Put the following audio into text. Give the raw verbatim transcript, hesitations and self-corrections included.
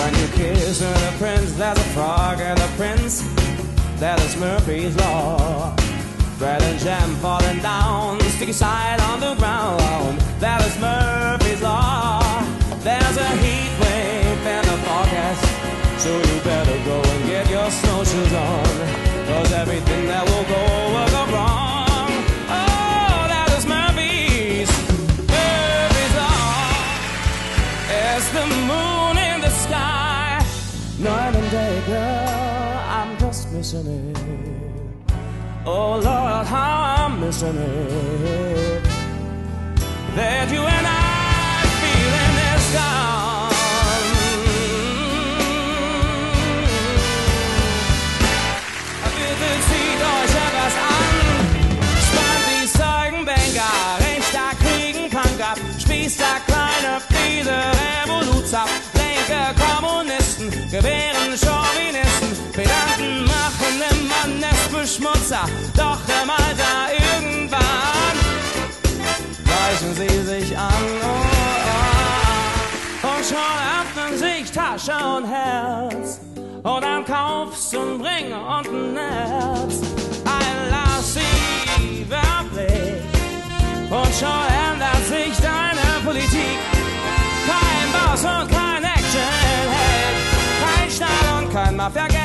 When you kiss the prince, there's a frog and the prince, that is Murphy's Law. Bread and jam falling down, sticky side on the ground, that is Murphy's Law. There's a heat wave in the forecast, so you better go and get your snowshoes on, cause everything that will go will go wrong. Oh, that is Murphy's, Murphy's Law. It's the moon in the sky, night and day, girl, I'm just missing it. Oh Lord, how I'm missing it, that you and I feeling is gone. Bitte zieht euch etwas an, spannt die Zeugenbänker, rechter Kriegen kann grad, spießt der kleine Friede, Revoluzab, linke Kommunisten, gewähren Chauvinisten, Pedanten machen immer Nestbeschmutzer, doch im Alter irgendwann gleichen sie sich an, oh, oh. Und schon öffnen sich Tasche und Herz, und dann kaufst du einen Ring und ein Herz, ein lasziver Blick, und schon ändert sich deine Politik. Kein Boss und kein Actionheld, kein Stahl und kein Mafia-Geld.